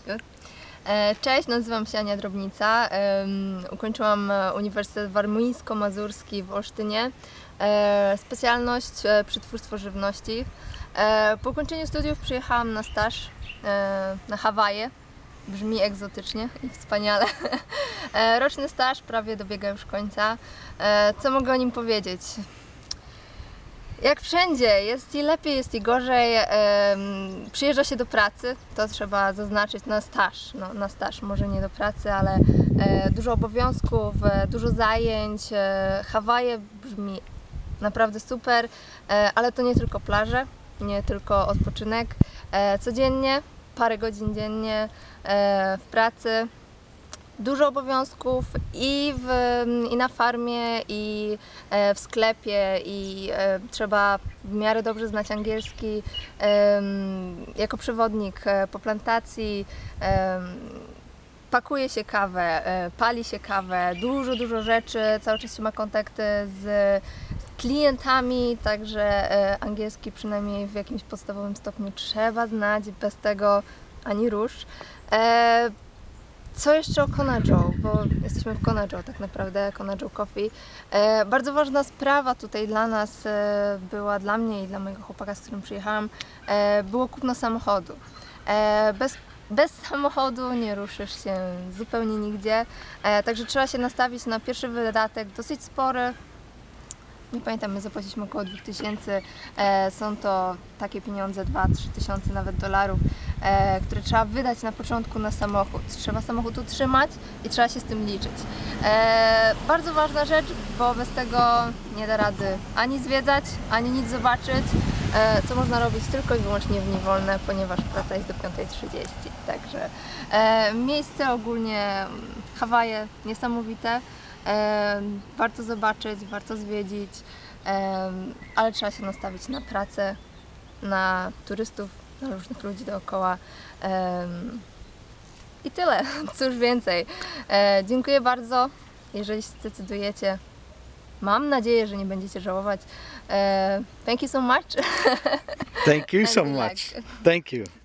Cześć, nazywam się Ania Drobnica. Ukończyłam Uniwersytet Warmińsko-Mazurski w Olsztynie. Specjalność przetwórstwo żywności. Po ukończeniu studiów przyjechałam na staż na Hawaje. Brzmi egzotycznie i wspaniale. Roczny staż prawie dobiega już końca. Co mogę o nim powiedzieć? Jak wszędzie, jest i lepiej, jest i gorzej. Przyjeżdża się do pracy, to trzeba zaznaczyć, na staż. No, na staż, może nie do pracy, ale dużo obowiązków, dużo zajęć. Hawaje brzmi naprawdę super, ale to nie tylko plaże, nie tylko odpoczynek. Codziennie, parę godzin dziennie w pracy. Dużo obowiązków i na farmie, i w sklepie, i trzeba w miarę dobrze znać angielski. Jako przewodnik po plantacji pakuje się kawę, pali się kawę, dużo rzeczy, cały czas się ma kontakty z klientami, także angielski przynajmniej w jakimś podstawowym stopniu trzeba znać, bez tego ani rusz. Co jeszcze o Kona Joe, bo jesteśmy w Kona Joe tak naprawdę, Kona Joe Coffee. Bardzo ważna sprawa tutaj dla nas była, dla mnie i dla mojego chłopaka, z którym przyjechałam, było kupno samochodu. Bez samochodu nie ruszysz się zupełnie nigdzie, także trzeba się nastawić na pierwszy wydatek dosyć spory. Nie pamiętam, my zapłaciliśmy około 2000, są to takie pieniądze, 2-3 tysiące nawet dolarów, które trzeba wydać na początku na samochód. Trzeba samochód utrzymać i trzeba się z tym liczyć. Bardzo ważna rzecz, bo bez tego nie da rady ani zwiedzać, ani nic zobaczyć, co można robić tylko i wyłącznie w dni wolne, ponieważ praca jest do 5:30. Także miejsce ogólnie, Hawaje niesamowite. Warto zobaczyć, warto zwiedzić, ale trzeba się nastawić na pracę, na turystów, na różnych ludzi dookoła i tyle, cóż więcej. Dziękuję bardzo, jeżeli się zdecydujecie. Mam nadzieję, że nie będziecie żałować. Thank you so much. Thank you so much. Thank you.